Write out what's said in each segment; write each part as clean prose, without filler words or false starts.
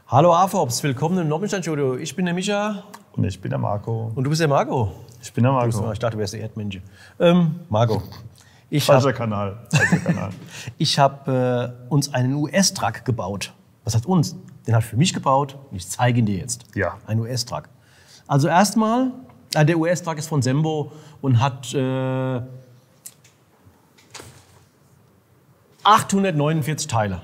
Hallo AFOPS, willkommen im Nobbenstein-Studio. Ich bin der Micha. Und ich bin der Marco. Und du bist der Marco? Ich bin der Marco. Ich dachte, du wärst der Erdmensch. Marco. Falscher Kanal. Ich habe uns einen US-Truck gebaut. Was heißt uns? Den habe ich für mich gebaut und ich zeige ihn dir jetzt. Ja. Ein US-Truck. Also erstmal, der US-Truck ist von Sembo und hat 849 Teile.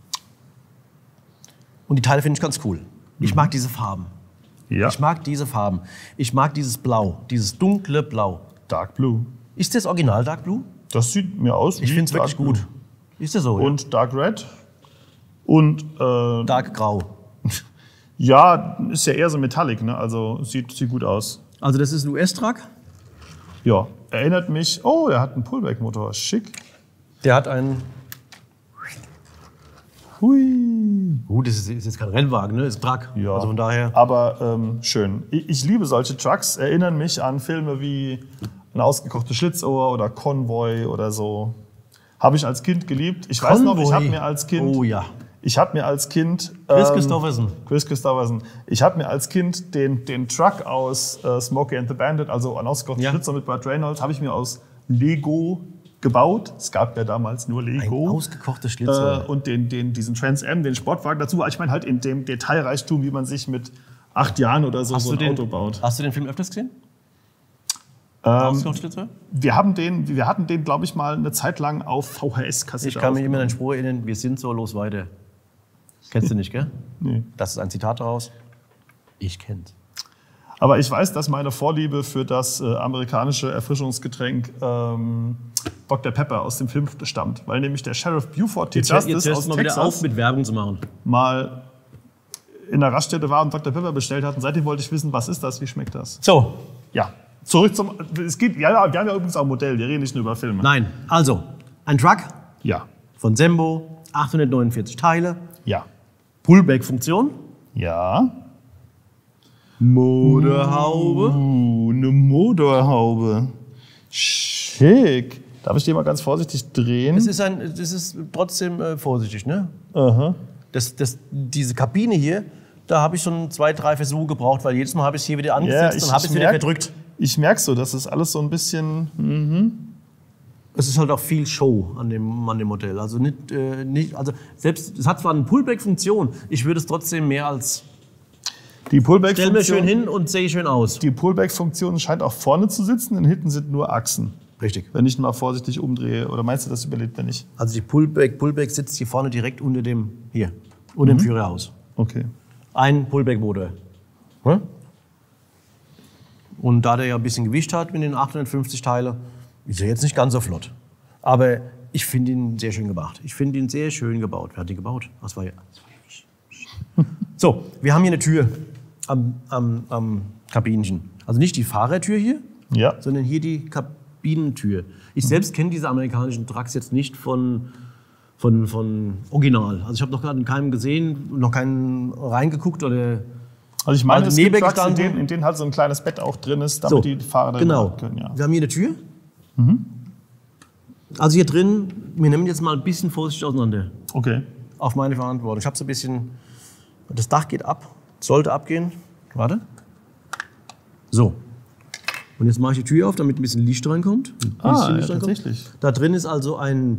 Und die Teile finde ich ganz cool. Ich mag diese Farben. Ja. Ich mag diese Farben. Ich mag dieses Blau, dieses dunkle Blau. Dark Blue. Ist das Original Dark Blue? Das sieht mir aus wie Ich finde es wirklich Blue. gut. Ist das so? Und Dark Red. Und Dark Grau. ja, ist ja eher so Metallic, ne? Also sieht gut aus. Also das ist ein US-Truck. Ja, erinnert mich. Oh, er hat einen Pullback-Motor. Schick. Der hat einen. Hui. Gut, das ist jetzt kein Rennwagen, ne? Das ist ein Truck. Ja. Also von daher. Aber schön. Ich liebe solche Trucks. Erinnern mich an Filme wie Ein ausgekochtes Schlitzohr oder Convoy oder so. Habe ich als Kind geliebt. Ich weiß noch, ich habe mir als Kind. Oh ja. Ich habe mir als Kind. Chris Christopherson. Chris Christopherson. Ich habe mir als Kind den Truck aus Smokey and the Bandit, also Ein ausgekochtes Schlitzohr mit Burt Reynolds, habe ich mir aus Lego gebaut. Es gab ja damals nur Lego. Ein ausgekochtes Schlitzohr. Und diesen Trans Am, den Sportwagen dazu. Ich meine halt in dem Detailreichtum, wie man sich mit 8 Jahren oder so ein Auto baut. Hast du den Film öfters gesehen? Ausgekochtes Schlitzohr? Wir hatten den, glaube ich, mal eine Zeit lang auf VHS-Kassette. Ich kann mich immer an den Spruch erinnern, wir sind so, los weiter. Kennst du nicht, gell? Nee. Das ist ein Zitat daraus. Ich kenn's. Aber ich weiß, dass meine Vorliebe für das amerikanische Erfrischungsgetränk Dr. Pepper aus dem Film stammt. Weil nämlich der Sheriff Buford T. Justice aus mal wieder auf, mit Werbung zu machen. Mal in der Raststätte war und Dr. Pepper bestellt hat. Und seitdem wollte ich wissen, was ist das, wie schmeckt das? So. Ja, zurück zum... wir haben ja übrigens auch ein Modell, wir reden nicht nur über Filme. Nein, also, ein Truck Ja. von Sembo, 849 Teile, Ja. Pullback-Funktion, Ja. Motorhaube. Eine Motorhaube. Schick. Darf ich den mal ganz vorsichtig drehen? Das ist trotzdem vorsichtig, ne? Aha. Diese Kabine hier, da habe ich schon 2, 3 Versuche gebraucht, weil jedes Mal habe ich es hier wieder angesetzt und habe es wieder verdrückt. Ich merke so, das ist alles so ein bisschen... Es ist halt auch viel Show an dem Modell. Also also selbst, es hat zwar eine Pullback-Funktion, ich würde es trotzdem mehr als... Die Stell mir Pullback-Funktion... schön hin und sehe schön aus. Die Pullback-Funktion scheint auch vorne zu sitzen, denn hinten sind nur Achsen. Richtig. Wenn ich mal vorsichtig umdrehe. Oder meinst du, das überlebt wenn nicht? Also die Pullback sitzt hier vorne direkt unter dem Führerhaus. Okay. Ein Pullback-Motor. Hm? Und da der ja ein bisschen Gewicht hat mit den 850 Teile, ist er jetzt nicht ganz so flott. Aber ich finde ihn sehr schön gemacht. Ich finde ihn sehr schön gebaut. Wer hat den gebaut? Das war ja ich. So, wir haben hier eine Tür am Kabinchen. Also nicht die Fahrertür hier, Ja. sondern hier die Kabinentür. Ich selbst kenne diese amerikanischen Trucks jetzt nicht von Original. Also ich habe noch gerade keinen gesehen, noch keinen reingeguckt oder... Also ich meine, Also es gibt neben Trucks, gestanden. in denen halt so ein kleines Bett auch drin ist, damit die Fahrer dann genau. rein können. Ja. Wir haben hier eine Tür. Also hier drin, wir nehmen jetzt mal ein bisschen vorsichtig auseinander. Okay. Auf meine Verantwortung. Ich habe so ein bisschen, das Dach geht ab, sollte abgehen. Warte. So. Und jetzt mache ich die Tür auf, damit ein bisschen Licht reinkommt. Tatsächlich. Da drin ist also so eine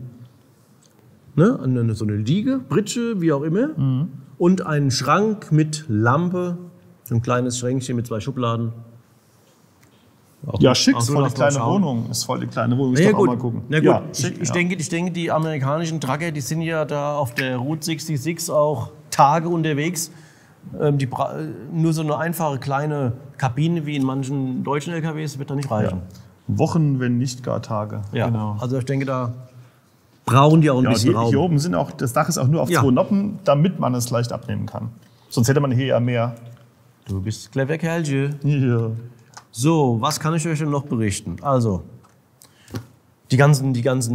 Liege, Pritsche, wie auch immer. Und ein Schrank mit Lampe. So ein kleines Schränkchen mit 2 Schubladen. Ja, schick, ist Auch voll nur die kleine schauen. Wohnung. Ist voll die kleine Wohnung. Ja, Auch gut. mal gucken. Na gut. Ja, Ich schick, denke, die amerikanischen Trucker, die sind ja da auf der Route 66 auch Tage unterwegs. Nur so eine einfache kleine Kabine wie in manchen deutschen LKWs wird da nicht reichen. Wochen, wenn nicht gar Tage. Ja. Genau. Also ich denke, da brauchen die auch ein Ja, bisschen Raum. hier oben sind auch, das Dach ist auch nur auf 2 Noppen, damit man es leicht abnehmen kann. Sonst hätte man hier ja mehr. Du bist clever Kerlchen. Ja. So, was kann ich euch denn noch berichten? Also, die ganzen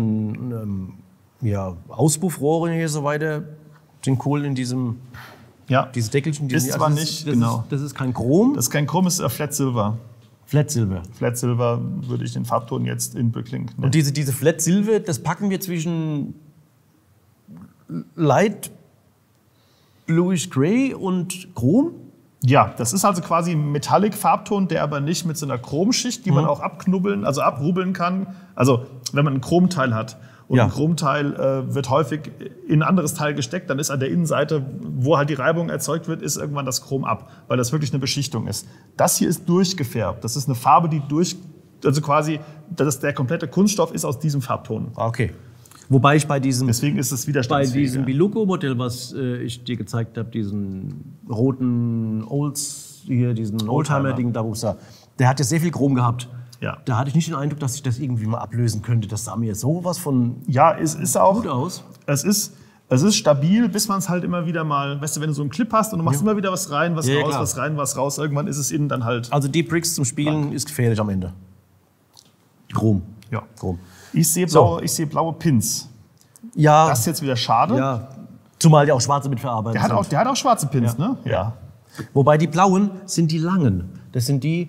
Auspuffrohre hier so weiter sind cool in diesem, diese Deckelchen. Ist zwar nicht, genau. Das ist kein Chrom. Das ist kein Chrom, ist Flat Silver. Flat Silver. Flat Silver würde ich den Farbton jetzt in Böckling nennen. Und diese Flat Silver, das packen wir zwischen Light Bluish Grey und Chrom? Ja, das ist also quasi ein Metallic-Farbton, der aber nicht mit so einer Chromschicht, die man auch abrubbeln kann. Also wenn man ein Chromteil hat und ein Chromteil wird häufig in ein anderes Teil gesteckt, dann ist an der Innenseite, wo halt die Reibung erzeugt wird, ist irgendwann das Chrom ab, weil das wirklich eine Beschichtung ist. Das hier ist durchgefärbt. Das ist eine Farbe, die also quasi, der komplette Kunststoff ist aus diesem Farbton. Okay. Wobei ich Deswegen ist es widerstandsfähiger. Bei diesem Biluco-Modell, was ich dir gezeigt habe, diesen roten diesen Oldtimer-Ding, der hat ja sehr viel Chrom gehabt. Ja. Da hatte ich nicht den Eindruck, dass ich das irgendwie mal ablösen könnte. Das sah mir sowas von es ist auch gut aus. Es ist stabil, bis man es halt immer wieder mal, weißt du, wenn du so einen Clip hast und du machst immer wieder was rein, was raus, was rein, was raus, irgendwann ist es innen dann halt. Also die Bricks zum Spielen ist gefährlich am Ende. Chrom. Ja. Chrom. Ich sehe blaue Pins. Ja. Das ist jetzt wieder schade. Ja. Zumal die auch schwarze mitverarbeitet sind. Der hat auch schwarze Pins, ne? Ja. Wobei die blauen sind die langen. Das sind diese,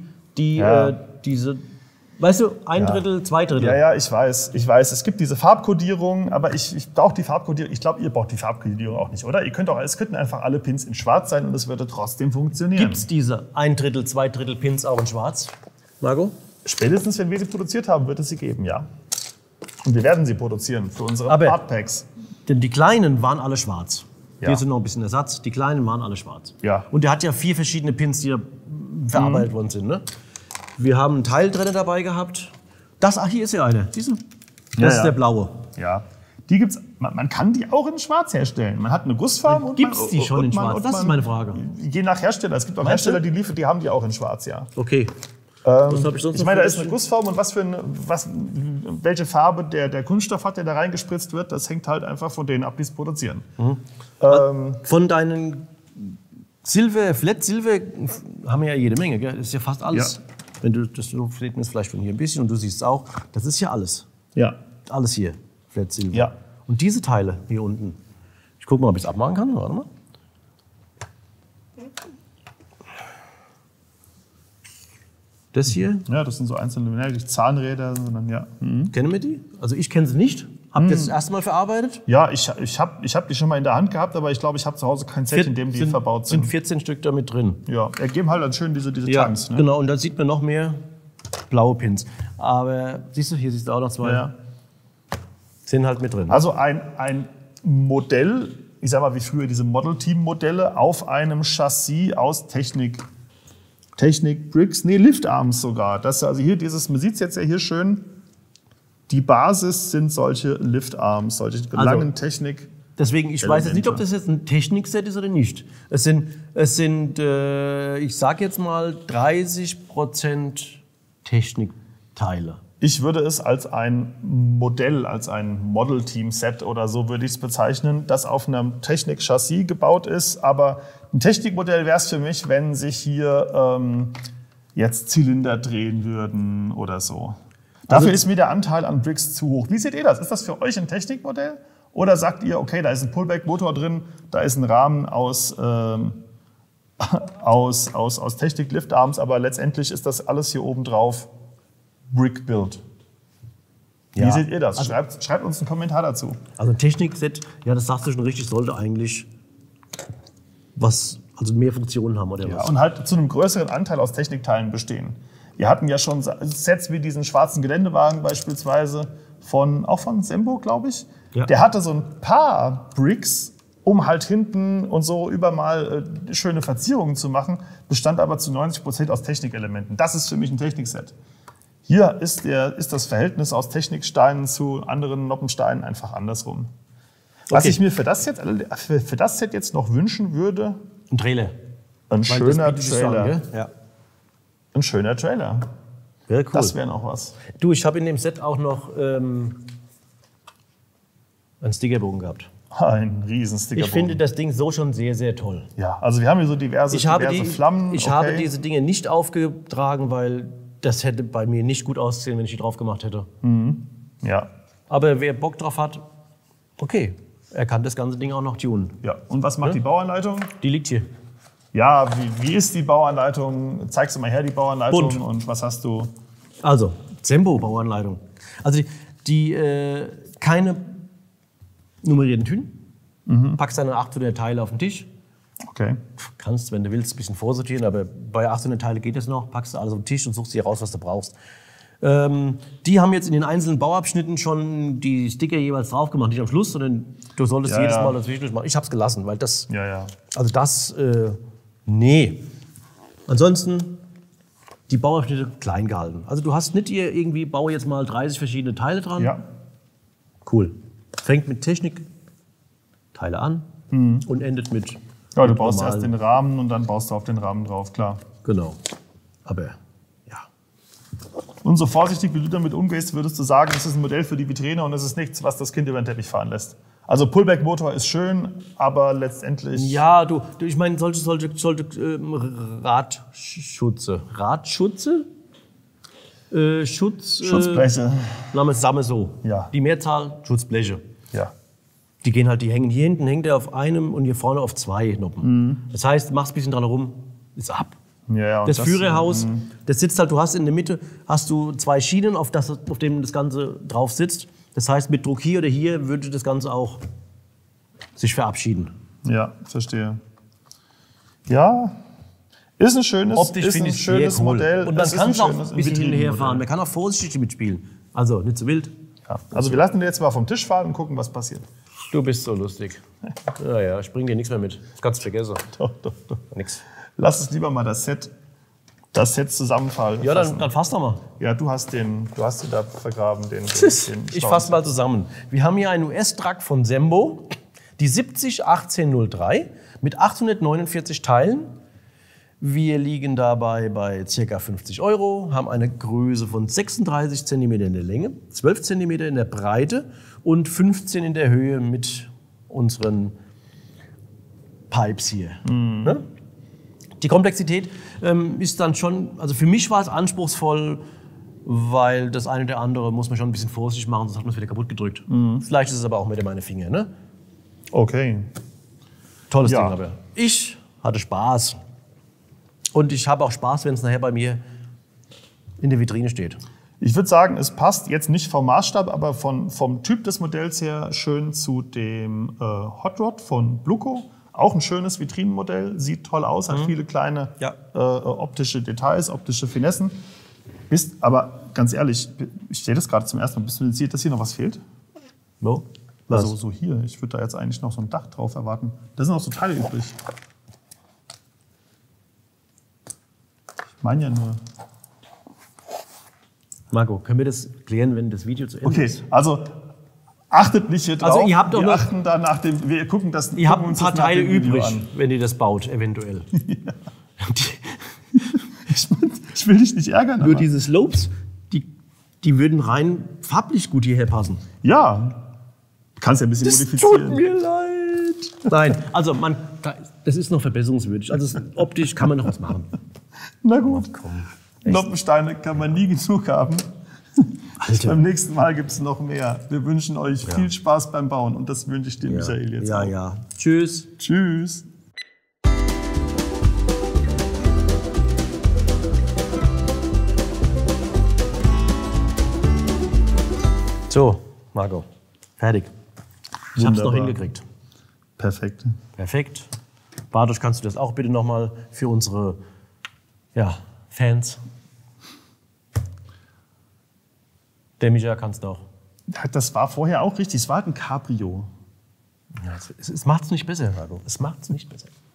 weißt du, ein Drittel, zwei Drittel. Ja, ich weiß. Es gibt diese Farbkodierung, aber ich brauche die Farbkodierung. Ich glaube, ihr braucht die Farbkodierung auch nicht, oder? Es könnten einfach alle Pins in schwarz sein und es würde trotzdem funktionieren. Gibt es diese ein Drittel, zwei Drittel Pins auch in schwarz, Marco? Spätestens, wenn wir sie produziert haben, wird es sie geben, ja. Und wir werden sie produzieren für unsere Artpacks. Denn die kleinen waren alle schwarz. Ja. Hier sind noch ein bisschen Ersatz. Die kleinen waren alle schwarz. Ja. Und der hat ja 4 verschiedene Pins, die da verarbeitet worden sind. Ne? Wir haben einen Teildrenner dabei gehabt. Hier ist ja eine. Das ist der blaue. Ja. Die gibt's. Man kann die auch in Schwarz herstellen. Man hat eine Gussform. Gibt es die schon in Schwarz? Das ist meine Frage. Je nach Hersteller. Es gibt auch Hersteller, die haben die auch in Schwarz, ja. Okay. Ich meine, da ist eine Gussform und welche Farbe der Kunststoff hat, der da reingespritzt wird, das hängt halt einfach von denen ab, die es produzieren. Von deinen Flat Silver haben wir ja jede Menge, gell? Das ist ja fast alles. Ja. Wenn du fehlt mir vielleicht von hier ein bisschen und du siehst es auch, das ist ja alles. Ja. Alles hier, Flat Silver. Ja. Und diese Teile hier unten, ich gucke mal, ob ich es abmachen kann. Warte mal. Das hier? Ja, das sind so einzelne, nicht Zahnräder, sondern ja. Kennen wir die? Also ich kenne sie nicht. Habt ihr das erste Mal verarbeitet? Ja, ich hab die schon mal in der Hand gehabt, aber ich glaube, ich habe zu Hause kein Set, in dem die verbaut sind. Sind 14 Stück da mit drin. Ja, ergeben halt dann schön diese Tanks. Ne? Genau, und da sieht man noch mehr blaue Pins. Aber hier siehst du auch noch 2. Ja. Sind halt mit drin. Also ein Modell, ich sag mal wie früher diese Model-Team-Modelle auf einem Chassis aus Technik-Bricks, Liftarms sogar. Also hier man sieht es jetzt ja hier schön, die Basis sind solche Liftarms, solche langen Technik. Deswegen, ich weiß jetzt nicht, ob das jetzt ein Technikset ist oder nicht. Es sind ich sage jetzt mal 30% Technikteile. Ich würde es als ein Modell, als ein Model-Team-Set oder so würde ich es bezeichnen, das auf einem Technik-Chassis gebaut ist. Aber ein Technikmodell wäre es für mich, wenn sich hier jetzt Zylinder drehen würden oder so. Dafür ist mir der Anteil an Bricks zu hoch. Wie seht ihr das? Ist das für euch ein Technikmodell? Oder sagt ihr, okay, da ist ein Pullback-Motor drin, da ist ein Rahmen aus Technik-Liftarms, aber letztendlich ist das alles hier oben drauf Brick-Build. Wie seht ihr das? Schreibt uns einen Kommentar dazu. Also ein Technikset, ja, das sagst du schon richtig, sollte eigentlich mehr Funktionen haben oder was? Und halt zu einem größeren Anteil aus Technikteilen bestehen. Wir hatten ja schon Sets wie diesen schwarzen Geländewagen beispielsweise, auch von Sembo, glaube ich. Ja. Der hatte so ein paar Bricks, um halt hinten und so überall schöne Verzierungen zu machen, bestand aber zu 90% aus Technikelementen. Das ist für mich ein Technikset. Hier ist das Verhältnis aus Techniksteinen zu anderen Noppensteinen einfach andersrum. Was ich mir für das Set jetzt noch wünschen würde, ein Trailer. Ein schöner Trailer. Ja. Ein schöner Trailer. Wäre cool. Das wäre noch was. Du, ich habe in dem Set auch noch einen Stickerbogen gehabt. Ein riesen Stickerbogen. Ich finde das Ding so schon sehr, sehr toll. Ja, also wir haben hier so diverse Flammen. Ich habe diese Dinge nicht aufgetragen, weil das hätte bei mir nicht gut ausgesehen, wenn ich die drauf gemacht hätte. Mhm. Ja. Aber wer Bock drauf hat, okay. Er kann das ganze Ding auch noch tunen. Ja. Und was macht die Bauanleitung? Die liegt hier. Ja, wie ist die Bauanleitung? Zeigst du mal her die Bauanleitung Bunt. Und was hast du? Also, Sembo-Bauanleitung. Also keine nummerierten Tüten. Packst deine 800 Teile auf den Tisch Okay. Kannst, wenn du willst, ein bisschen vorsortieren, aber bei 800 Teile geht es noch. Packst du alles auf den Tisch und suchst dir raus, was du brauchst. Die haben jetzt in den einzelnen Bauabschnitten schon die Sticker jeweils drauf gemacht. Nicht am Schluss, sondern du solltest jedes Mal dazwischen machen. Ich habe es gelassen, weil das... Also das... nee. Ansonsten... Die Bauabschnitte klein gehalten. Also du hast nicht hier irgendwie, baue jetzt mal 30 verschiedene Teile dran. Ja. Cool. Fängt mit Technikteile an und endet mit... Ja, du baust erst den Rahmen und dann baust du auf den Rahmen drauf, klar. Genau. Aber, ja. Und so vorsichtig, wie du damit umgehst, würdest du sagen, es ist ein Modell für die Vitrine und es ist nichts, was das Kind über den Teppich fahren lässt. Also Pullback-Motor ist schön, aber letztendlich... Ja, ich meine, sollte Radschutze. Schutzbleche. Sagen wir so. Ja. Die Mehrzahl Schutzbleche. Ja. Die gehen halt, die hängen hier hinten, hängt der auf einem und hier vorne auf 2 Noppen. Das heißt, machst ein bisschen dran herum, ist ab. Ja, das Führerhaus, das sitzt halt, du hast in der Mitte, hast du 2 Schienen, auf denen das Ganze drauf sitzt. Das heißt, mit Druck hier oder hier würde das Ganze auch sich verabschieden. Ja, verstehe. Ja, ist ein schönes, optisch ist ein schönes cool. Modell. Und man kann es auch ein bisschen hinterher fahren. Man kann auch vorsichtig mitspielen. Also nicht zu wild. Ja. Also wir lassen den jetzt mal vom Tisch fahren und gucken, was passiert. Du bist so lustig. Ja, ich bring dir nichts mehr mit. Das kannst du vergessen. Doch. Nix. Lass uns lieber mal das Set zusammenfallen. Ja, dann fass doch mal. Ja, du hast den da vergraben. Ich fasse mal zusammen. Wir haben hier einen US-Truck von Sembo, die 701803 mit 849 Teilen. Wir liegen dabei bei ca. 50 €, haben eine Größe von 36 cm in der Länge, 12 cm in der Breite und 15 in der Höhe mit unseren Pipes hier. Ne? Die Komplexität ist dann schon, also für mich war es anspruchsvoll, weil das eine oder andere muss man schon ein bisschen vorsichtig machen, sonst hat man es wieder kaputt gedrückt. Vielleicht ist es aber auch mit meine Finger. Ne? Okay. Tolles Ding aber. Ich hatte Spaß. Und ich habe auch Spaß, wenn es nachher bei mir in der Vitrine steht. Ich würde sagen, es passt jetzt nicht vom Maßstab, aber vom Typ des Modells her schön zu dem Hot Rod von Bluco. Auch ein schönes Vitrinenmodell, sieht toll aus, hat viele kleine optische Details, optische Finessen. Aber ganz ehrlich, ich sehe das gerade zum ersten Mal. Bist du interessiert, dass hier noch was fehlt? No? Also so hier. Ich würde da jetzt eigentlich noch so ein Dach drauf erwarten. Da sind auch so Teile übrig. Ich meine ja nur... Marco, können wir das klären, wenn das Video zu Ende ist? Okay, also... Achtet nicht hier drauf. Also ihr habt doch wir achten da nach dem. Wir gucken das. Ihr habt ein paar Teile übrig, wenn ihr das baut, eventuell. Ja. Ich will dich nicht ärgern. Nur diese Slopes, die würden rein farblich gut hierher passen. Ja. Kannst ja ein bisschen modifizieren. Tut mir leid. Nein, also das ist noch verbesserungswürdig. Also optisch kann man noch was machen. Na gut. Oh, komm. Noppensteine kann man nie genug haben. Alter. Beim nächsten Mal gibt es noch mehr. Wir wünschen euch viel Spaß beim Bauen und das wünsche ich dir, Michael, jetzt auch. Ja. Tschüss. Tschüss. So, Marco, fertig. Ich habe es noch Wunderbar. hingekriegt. Perfekt. Perfekt. Bartosz, kannst du das auch bitte nochmal für unsere Fans? Der Micha kann es doch. Das war vorher auch richtig. Es war halt ein Cabrio. Ja, es macht es nicht besser, Marco. Es macht es nicht besser.